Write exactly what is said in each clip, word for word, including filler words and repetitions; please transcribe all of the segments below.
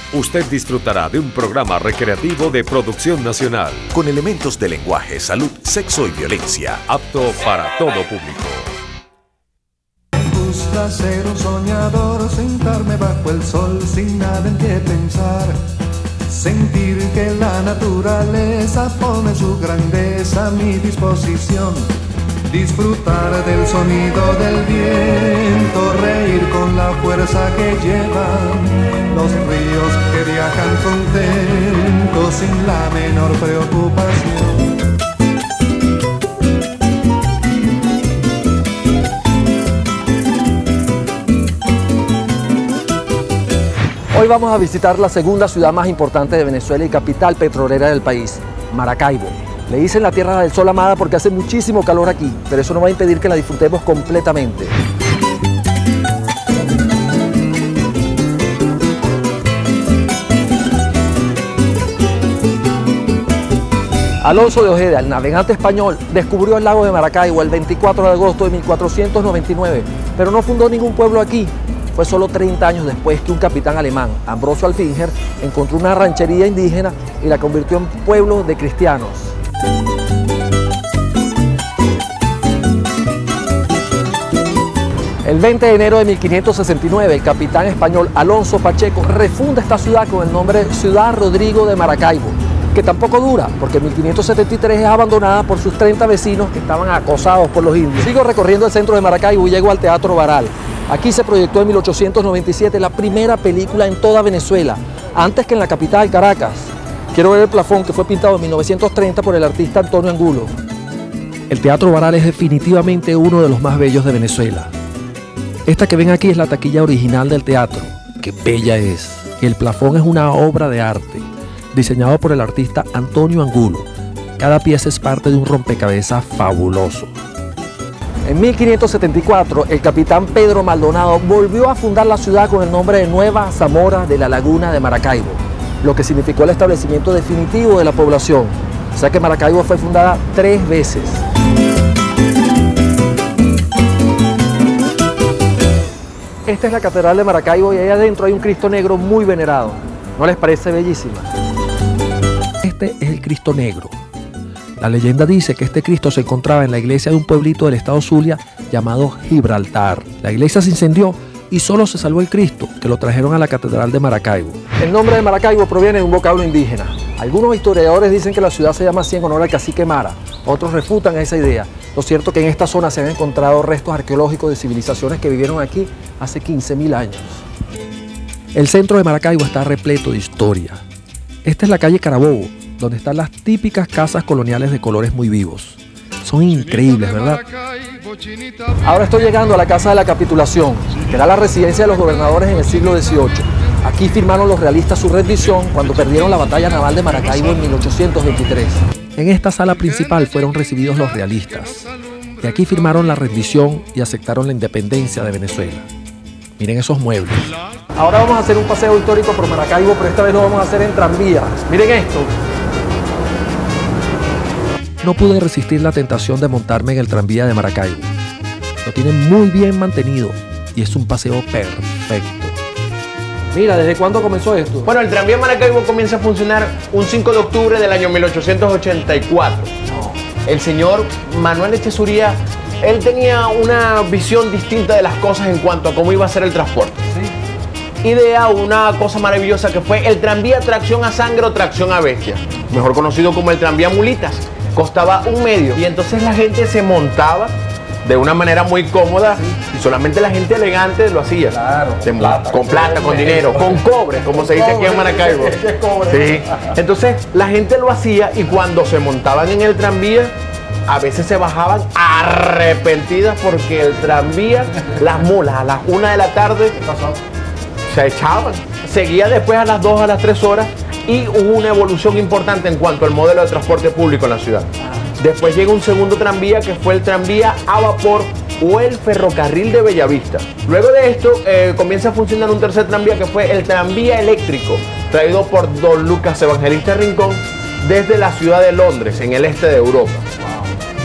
usted disfrutará de un programa recreativo de producción nacional, con elementos de lenguaje, salud, sexo y violencia, apto para todo público. Me gusta ser un soñador, sentarme bajo el sol sin nada en qué pensar, sentir que la naturaleza pone su grandeza a mi disposición, disfrutar del sonido del viento, reír con la fuerza que llevan los ríos que viajan contentos sin la menor preocupación. Hoy vamos a visitar la segunda ciudad más importante de Venezuela y capital petrolera del país, Maracaibo. Le dicen la Tierra del Sol amada porque hace muchísimo calor aquí, pero eso no va a impedir que la disfrutemos completamente. Alonso de Ojeda, el navegante español, descubrió el lago de Maracaibo el veinticuatro de agosto de mil cuatrocientos noventa y nueve, pero no fundó ningún pueblo aquí. Fue solo treinta años después que un capitán alemán, Ambrosio Alfinger, encontró una ranchería indígena y la convirtió en pueblo de cristianos. El veinte de enero de mil quinientos sesenta y nueve, el capitán español Alonso Pacheco refunda esta ciudad con el nombre Ciudad Rodrigo de Maracaibo, que tampoco dura, porque en mil quinientos setenta y tres es abandonada por sus treinta vecinos que estaban acosados por los indios. Sigo recorriendo el centro de Maracaibo y llego al Teatro Baral. Aquí se proyectó en mil ochocientos noventa y siete la primera película en toda Venezuela, antes que en la capital, Caracas. Quiero ver el plafón que fue pintado en mil novecientos treinta por el artista Antonio Angulo. El Teatro Baral es definitivamente uno de los más bellos de Venezuela. Esta que ven aquí es la taquilla original del teatro. ¡Qué bella es! El plafón es una obra de arte, diseñado por el artista Antonio Angulo. Cada pieza es parte de un rompecabezas fabuloso. En mil quinientos setenta y cuatro, el capitán Pedro Maldonado volvió a fundar la ciudad con el nombre de Nueva Zamora de la Laguna de Maracaibo, lo que significó el establecimiento definitivo de la población. O sea que Maracaibo fue fundada tres veces. Esta es la Catedral de Maracaibo y ahí adentro hay un Cristo Negro muy venerado. ¿No les parece bellísima? Este es el Cristo Negro. La leyenda dice que este Cristo se encontraba en la iglesia de un pueblito del estado Zulia llamado Gibraltar. La iglesia se incendió y solo se salvó el Cristo, que lo trajeron a la Catedral de Maracaibo. El nombre de Maracaibo proviene de un vocablo indígena. Algunos historiadores dicen que la ciudad se llama así en honor al cacique Mara. Otros refutan esa idea. Lo cierto es que en esta zona se han encontrado restos arqueológicos de civilizaciones que vivieron aquí hace quince mil años. El centro de Maracaibo está repleto de historia. Esta es la calle Carabobo, donde están las típicas casas coloniales de colores muy vivos. Son increíbles, ¿verdad? Ahora estoy llegando a la Casa de la Capitulación, que era la residencia de los gobernadores en el siglo dieciocho. Aquí firmaron los realistas su rendición cuando perdieron la batalla naval de Maracaibo en mil ochocientos veintitrés. En esta sala principal fueron recibidos los realistas, y aquí firmaron la rendición y aceptaron la independencia de Venezuela. Miren esos muebles. Ahora vamos a hacer un paseo histórico por Maracaibo, pero esta vez lo vamos a hacer en tranvía. Miren esto. No pude resistir la tentación de montarme en el tranvía de Maracaibo. Lo tienen muy bien mantenido y es un paseo perfecto. Mira, ¿desde cuándo comenzó esto? Bueno, el tranvía Maracaibo comienza a funcionar un cinco de octubre del año mil ochocientos ochenta y cuatro. No. El señor Manuel Echezuría, él tenía una visión distinta de las cosas en cuanto a cómo iba a ser el transporte. Sí. Idea una cosa maravillosa que fue el tranvía tracción a sangre o tracción a bestia, mejor conocido como el tranvía mulitas. Costaba un medio y entonces la gente se montaba de una manera muy cómoda, sí, y solamente la gente elegante lo hacía. Claro, con plata, con, plata, con dinero, con cobre, como se dice aquí en Maracaibo. Sí. Entonces la gente lo hacía y cuando se montaban en el tranvía, a veces se bajaban arrepentidas porque el tranvía, las mulas a las una de la tarde se echaban. Seguía después a las dos, a las tres horas y hubo una evolución importante en cuanto al modelo de transporte público en la ciudad. Después llega un segundo tranvía que fue el tranvía a vapor o el ferrocarril de Bellavista. Luego de esto eh, comienza a funcionar un tercer tranvía que fue el tranvía eléctrico, traído por don Lucas Evangelista Rincón desde la ciudad de Londres, en el este de Europa.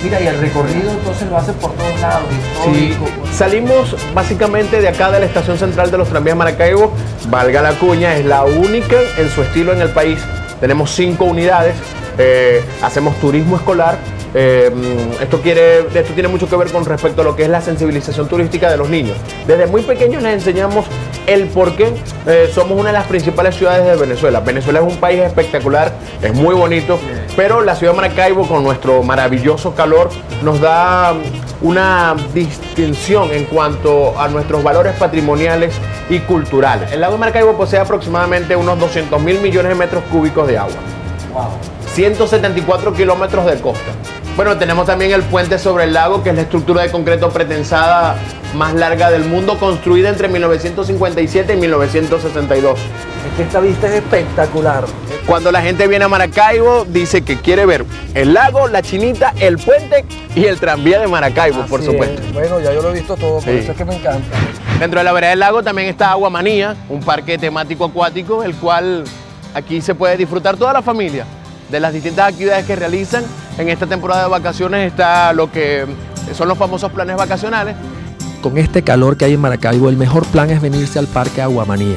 Mira, y el recorrido entonces lo hacen por todos lados. Sí, histórico. salimos básicamente de acá de la estación central de los tranvías Maracaibo. Valga la cuña, es la única en su estilo en el país. Tenemos cinco unidades, eh, hacemos turismo escolar. Eh, esto, quiere, esto tiene mucho que ver con respecto a lo que es la sensibilización turística de los niños. Desde muy pequeños les enseñamos el por qué eh, somos una de las principales ciudades de Venezuela. Venezuela es un país espectacular, es muy bonito, pero la ciudad de Maracaibo, con nuestro maravilloso calor, nos da una distinción en cuanto a nuestros valores patrimoniales y culturales. El lago de Maracaibo posee aproximadamente unos doscientos mil millones de metros cúbicos de agua. Wow. ciento setenta y cuatro kilómetros de costa. Bueno, tenemos también el puente sobre el lago, que es la estructura de concreto pretensada más larga del mundo, construida entre mil novecientos cincuenta y siete y mil novecientos sesenta y dos. Es que esta vista es espectacular. Cuando la gente viene a Maracaibo, dice que quiere ver el lago, la Chinita, el puente y el tranvía de Maracaibo, Así por supuesto. es. Bueno, ya yo lo he visto todo, por Sí. eso es que me encanta. Dentro de la vereda del lago también está Aguamanía, un parque temático acuático, el cual aquí se puede disfrutar toda la familia de las distintas actividades que realizan. En esta temporada de vacaciones está lo que son los famosos planes vacacionales. Con este calor que hay en Maracaibo, el mejor plan es venirse al Parque Aguamanía.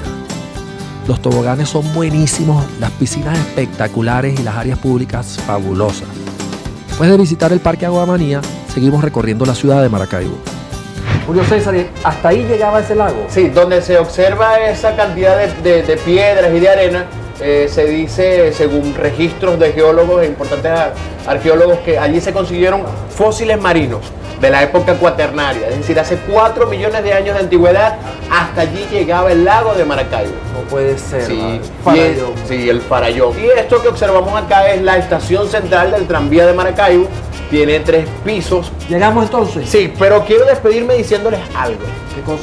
Los toboganes son buenísimos, las piscinas espectaculares y las áreas públicas fabulosas. Después de visitar el Parque Aguamanía, seguimos recorriendo la ciudad de Maracaibo. Julio César, ¿hasta ahí llegaba ese lago? Sí, donde se observa esa cantidad de, de- de piedras y de arena, eh, se dice, según registros de geólogos e importantes ar- arqueólogos, que allí se consiguieron fósiles marinos de la época cuaternaria, es decir, hace cuatro millones de años de antigüedad. Hasta allí llegaba el lago de Maracaibo. No puede ser. Sí, vale. y es- Farallón. sí, el Farallón. Y esto que observamos acá es la estación central del tranvía de Maracaibo. Tiene tres pisos. ¿Llegamos entonces? Sí, pero quiero despedirme diciéndoles algo. ¿Qué cosa?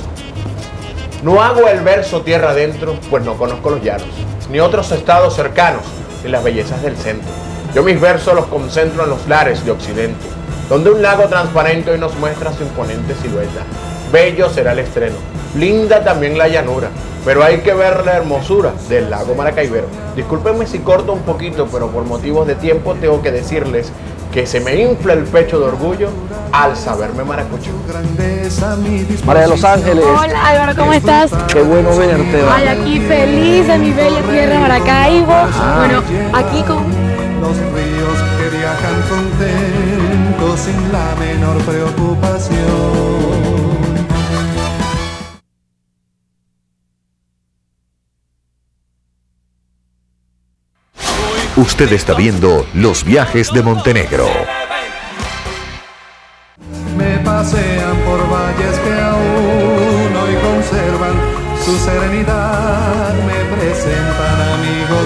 No hago el verso tierra adentro, pues no conozco los llanos, ni otros estados cercanos, ni las bellezas del centro. Yo mis versos los concentro en los lares de Occidente, donde un lago transparente hoy nos muestra su imponente silueta. Bello será el estreno, linda también la llanura, pero hay que ver la hermosura del lago Maracaibero. Discúlpenme si corto un poquito, pero por motivos de tiempo tengo que decirles que se me infla el pecho de orgullo al saberme maracucho. Grandeza, mi disposición. María de los Ángeles. Hola Álvaro, ¿cómo estás? Qué bueno verte. Ay, vale. aquí feliz en mi bella tierra Maracaibo. Bueno, aquí con... Los ríos que viajan contentos sin la menor preocupación. Usted está viendo Los Viajes de Montenegro. Me pasean por valles que aún hoy conservan su serenidad. Me presentan amigos.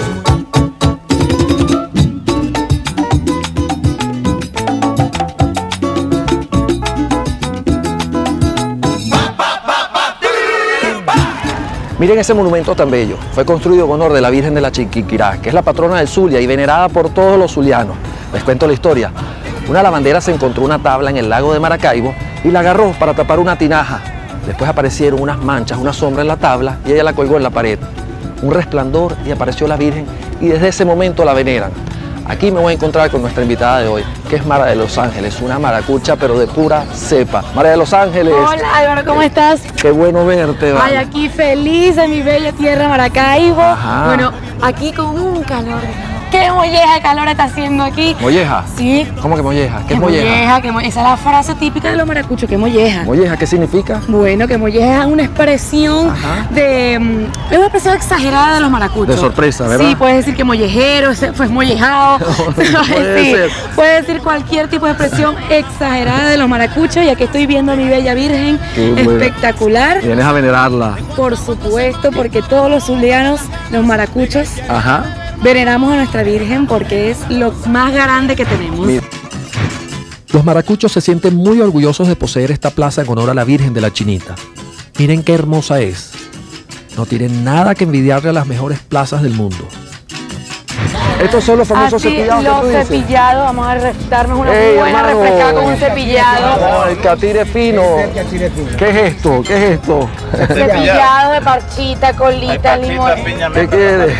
Miren ese monumento tan bello. Fue construido en honor de la Virgen de la Chiquiquirá, que es la patrona del Zulia y venerada por todos los zulianos. Les cuento la historia. Una lavandera se encontró una tabla en el lago de Maracaibo y la agarró para tapar una tinaja. Después aparecieron unas manchas, una sombra en la tabla y ella la colgó en la pared. Un resplandor y apareció la Virgen y desde ese momento la veneran. Aquí me voy a encontrar con nuestra invitada de hoy, que es Mara de los Ángeles, una maracucha pero de pura cepa. Mara de los Ángeles. Hola Álvaro, ¿cómo estás? Qué bueno verte. Ay, vale. aquí feliz en mi bella tierra Maracaibo. Ajá. Bueno, aquí con un calor. ¿Qué molleja de calor está haciendo aquí? ¿Molleja? Sí. ¿Cómo que molleja? ¿Qué ¿Qué es molleja? molleja? ¿Qué mo- Esa es la frase típica de los maracuchos, ¿qué molleja? ¿Molleja qué significa? Bueno, que molleja es una expresión Ajá. de... mm, es una expresión exagerada de los maracuchos. De sorpresa, ¿verdad? Sí, puedes decir que mollejero, ese fue mollejado. Puede Sí, ser. puedes decir cualquier tipo de expresión exagerada de los maracuchos y aquí estoy viendo a mi bella virgen Qué buena. espectacular. Vienes a venerarla. Por supuesto, porque todos los zulianos, los maracuchos, Ajá. veneramos a nuestra virgen porque es lo más grande que tenemos. Mira. Los maracuchos se sienten muy orgullosos de poseer esta plaza en honor a la Virgen de la Chinita. Miren qué hermosa es. No tienen nada que envidiarle a las mejores plazas del mundo. Estos son los famosos Así, cepillados que los tú dices. cepillados, vamos a re- darnos una Ey, buena hermano. refrescada con un cepillado. Oh, el catire fino. ¿Qué es esto? ¿Qué es esto? Cepillado de parchita, colita, limón. ¿Qué quiere?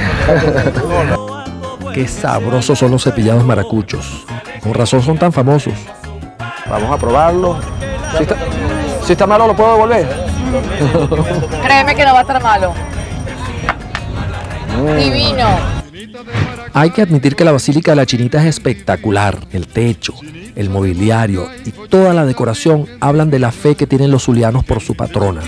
Qué sabrosos son los cepillados maracuchos. Con razón son tan famosos. Vamos a probarlo. Si está, si está malo, ¿lo puedo devolver? Créeme que no va a estar malo. Mm. Divino. Hay que admitir que la Basílica de la Chinita es espectacular. El techo, el mobiliario y toda la decoración hablan de la fe que tienen los zulianos por su patrona.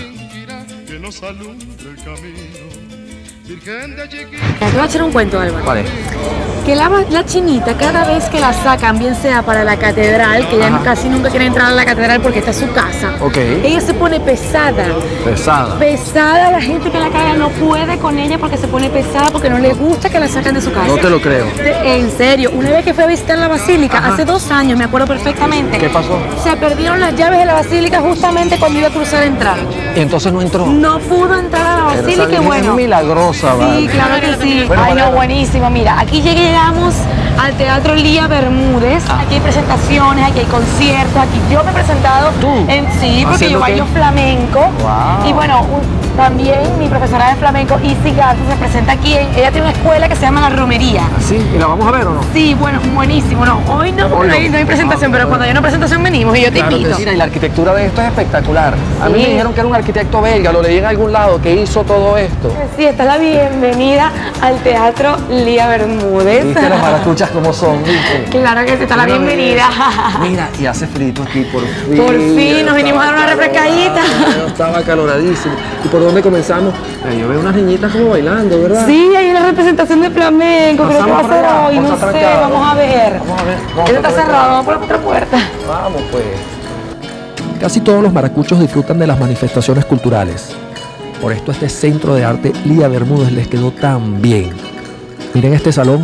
Te voy a echar un cuento, Álvaro. Vale. Que la, la chinita, cada vez que la sacan, bien sea para la catedral, que ella Ajá. casi nunca quiere entrar a la catedral porque está en su casa, Ok. ella se pone pesada. Pesada. Pesada, la gente que la carga no puede con ella porque se pone pesada, porque no le gusta que la sacan de su casa. No te lo creo. De- en serio, una vez que fui a visitar la basílica, Ajá. hace dos años, me acuerdo perfectamente. ¿Qué pasó? Se perdieron las llaves de la basílica justamente cuando iba a cruzar a entrar. Y entonces no entró. No pudo entrar a la Pero esa basílica, Virgen y bueno. es milagrosa, Sí, vale. claro que sí. Bueno, Ay, no, Mariana. buenísimo. Mira, aquí llegué- llegamos al Teatro Lía Bermúdez. Ah. Aquí hay presentaciones, aquí hay conciertos, aquí yo me he presentado ¿Tú? en sí, porque ¿Haciendo yo qué? bailo flamenco. Wow. Y bueno, un- también mi profesora de flamenco, Isi Garza, se presenta aquí. En- ella tiene una escuela que se llama La Romería. ¿Sí? ¿Y la vamos a ver o no? Sí, bueno, buenísimo. No, hoy no, Hoy porque no. no hay, no hay presentación, Ah, pero bueno. cuando hay una presentación venimos y yo te Claro que invito. sí, y la arquitectura de esto es espectacular. A mí Sí. me dijeron que era un arquitecto belga, lo leí en algún lado, que hizo todo esto. Sí, esta es la bienvenida al Teatro Lía Bermúdez. ¿Viste las maracuchas como son? ¿Viste? Claro que sí, está la Mira, bienvenida. Mira, y hace frito aquí, por fin. Por fin, nos Estaba vinimos a dar una calor, refrescadita. Estaba caloradísimo. ¿Y por dónde comenzamos? Eh, yo veo unas niñitas como bailando, ¿verdad? Sí, hay una representación de flamenco, creo que va a Pasamos por ser allá, hoy, o no está sé, trancado. vamos a ver. Vamos a ver. Vamos Este a está ver. cerrado, vamos por la otra puerta. Vamos pues. Casi todos los maracuchos disfrutan de las manifestaciones culturales. Por esto este centro de arte Lía Bermúdez les quedó tan bien. Miren este salón.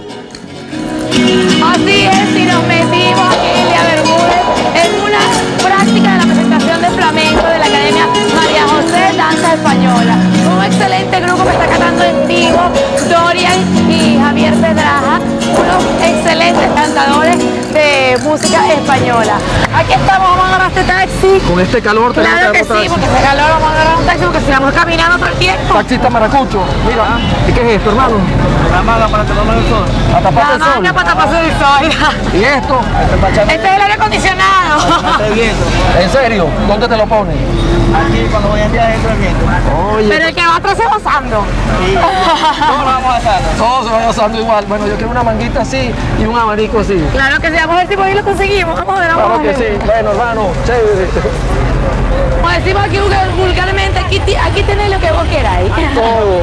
Así es, y nos metimos aquí en Lía Bermúdez en una práctica de la presentación de flamenco de la Academia María José Danza Española. Un excelente grupo que está cantando en vivo, Dorian y Javier Pedraja, unos excelentes cantadores de música española. Aquí estamos, vamos a agarrar este taxi. Con este calor tenemos Claro que agarrar sí, taxi. porque hace calor, vamos a agarrar un taxi porque si vamos caminando todo el tiempo. Taxista maracucho. Mira, ¿y qué es esto, hermano? La manga para tomar el sol. A tapar La el sol. manga para taparse el sol. ¿Y esto? Este es el aire acondicionado. Estoy viendo. ¿En serio? ¿Dónde te lo pones? Aquí cuando voy a viaje estoy viendo. Oye, Pero el que va atrás se va gozando. ¿Cómo lo vamos a hacer? todos se van gozando igual. Bueno, yo quiero una manguita así y un abanico así. Claro que sí, vamos a ver si por ahí lo conseguimos. Vamos a ver, vamos Claro a que ver. sí. Bueno, hermano, chévere. Como decimos aquí vulgar- vulgarmente, aquí, ti- aquí tenés lo que vos queráis. Todo.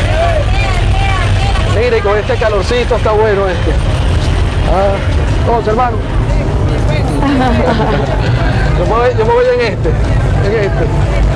Mire, con este calorcito está bueno esto. Ah, todos, hermano. Yo me, voy, yo me voy en este. En este.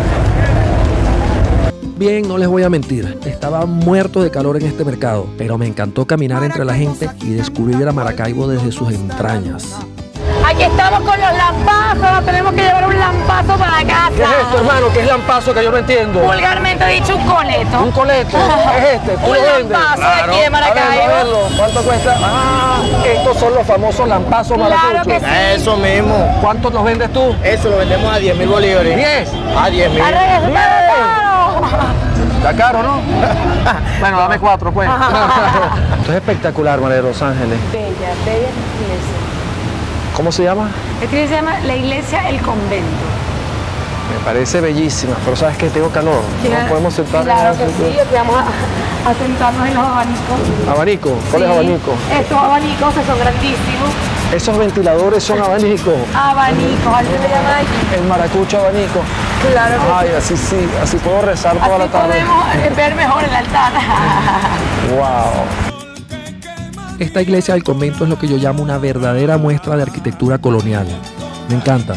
Bien, no les voy a mentir, estaba muerto de calor en este mercado, pero me encantó caminar entre la gente y descubrir a Maracaibo desde sus entrañas. Aquí estamos con los lampazos, tenemos que llevar un lampazo para casa. ¿Qué es esto, hermano? ¿Qué es lampazo que yo no entiendo? Vulgarmente dicho, un coleto. Un coleto, es este, tú Un lo vendes. lampazo de aquí de A verlo, a Maracaibo. verlo. ¿Cuánto cuesta? Ah, estos son los famosos lampazos Claro maracuchos. que sí. Eso mismo. ¿Cuántos los vendes tú? Eso lo vendemos a diez mil bolívares. ¿Diez? A diez mil. Arre, eso está caro. Está caro, ¿no? Bueno, dame cuatro, pues. Esto es espectacular, María de los Ángeles. Bella, bella iglesia. ¿Cómo se llama? Esta iglesia se llama la iglesia El Convento. Me parece bellísima, pero sabes que tengo calor. No podemos sentar Claro en que un sí, aquí vamos a, a sentarnos en los abanicos. abanico. ¿Cuál es Sí, abanico? Estos abanicos que son grandísimos. Esos ventiladores son abanicos. Abanicos, así se llama aquí. El maracucho abanico. Claro que Ay, así sí, así puedo rezar toda Así la tarde. podemos eh, ver mejor el altar. Wow. Esta iglesia del convento es lo que yo llamo una verdadera muestra de arquitectura colonial. Me encanta.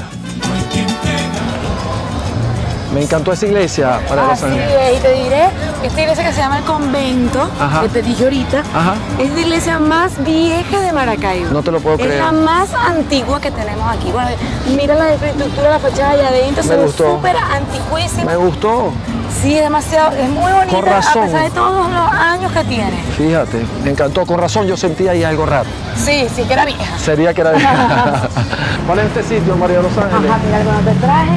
Me encantó esa iglesia, para los Así Ángeles. es, y te diré que esta iglesia que se llama El Convento, Ajá. que te dije ahorita, Ajá. es la iglesia más vieja de Maracaibo. No te lo puedo Es creer. la más antigua que tenemos aquí. Bueno, mira la infraestructura, la fachada allá adentro, Me se ve gustó. súper antiquísima. Me gustó. Sí, es demasiado, es muy bonita Con razón. a pesar de todos los años que tiene. Fíjate, me encantó. Con razón yo sentía ahí algo raro. Sí, sí que era vieja. Sería que era... ¿Cuál es este sitio, María de los Ángeles? Ajá, mira, cuando te traje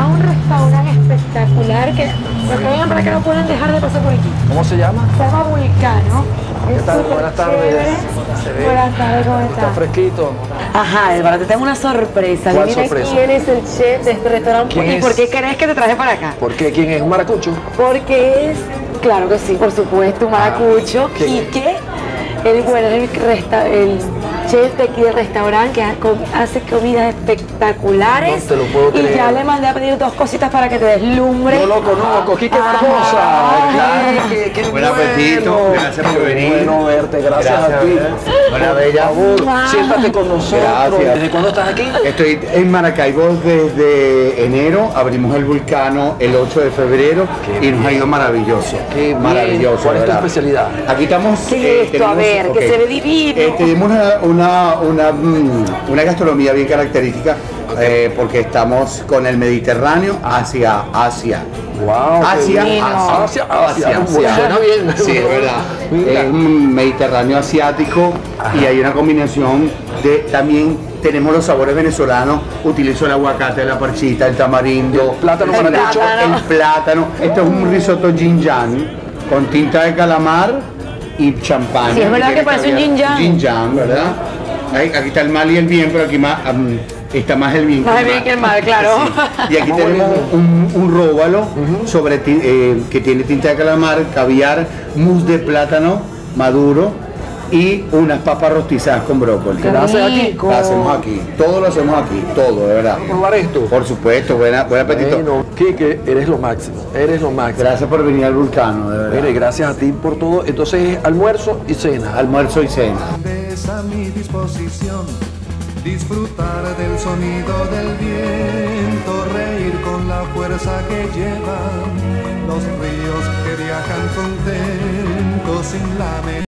a un restaurante espectacular que me para que no pueden dejar de pasar por aquí. ¿Cómo se llama? Se llama Vulcano. ¿Qué Es tal? súper Buenas tardes. chévere. Se ve. Buenas tardes, ¿cómo Está estás? fresquito. Ajá, Edvard, te tengo una sorpresa. ¿Cuál Adivina sorpresa? quién es el chef de este restaurante ¿Quién y es? por qué crees que te traje para acá. ¿Por qué? ¿Quién es? ¿Un maracucho? Porque es, claro que sí, por supuesto, un maracucho. ¿quién ¿Y es? qué? El, bueno, es el, resta- el chef de aquí del restaurante que ha- com- hace comidas espectaculares. No te lo puedo Y creer. ya le mandé a pedir dos cositas para que te deslumbre. Yo lo conozco, Quique Ah, Barbosa. ah, Qué- qué Buen bueno. apetito, gracias por Qué venir. bueno verte, gracias, Gracias, a ti. ¿verdad? Buena bella. Por favor, Wow. siéntate con nosotros. Gracias. ¿Desde cuándo estás aquí? Estoy en Maracaibo desde enero, abrimos el Vulcano el ocho de febrero Qué y nos ha ido maravilloso. Qué bien. maravilloso. ¿Cuál es tu ¿verdad? especialidad? Aquí estamos. ¿Qué es esto? A ver, que se ve divino. Eh, tenemos una, una, una, mm, una gastronomía bien característica eh, porque estamos con el Mediterráneo hacia Asia. Wow. Asia, divino. Asia, Asia, Asia. Suena bien. Sí, es verdad. Mira. Es un Mediterráneo asiático y hay una combinación de también tenemos los sabores venezolanos. Utilizo el aguacate, la parchita, el tamarindo, El plátano el, maracucho. el plátano. Esto es un risotto ginjan con tinta de calamar y champán. Sí, es verdad que parece un ginjan. Ginjan, ¿verdad? Ahí- aquí está el mal y el bien, pero aquí más, um, está más el bien. Más el bien que el mal, claro. Sí. Y aquí tenemos un, un róbalo sobre ti- eh, que tiene tinta de calamar, caviar, mousse de plátano maduro y unas papas rostizadas con brócoli. ¿Qué la haces aquí? Lo hacemos aquí, todo lo hacemos aquí, todo, de verdad. ¿Probar esto? Por supuesto, buena, buen apetito. Bueno, Quique, eres lo máximo, eres lo máximo. Gracias por venir al Vulcano, de verdad. Mire, gracias a ti por todo. Entonces, almuerzo y cena. Almuerzo y cena. Es a mi disposición disfrutar del sonido del viento, reír con la fuerza que llevan los ríos que viajan contentos sin la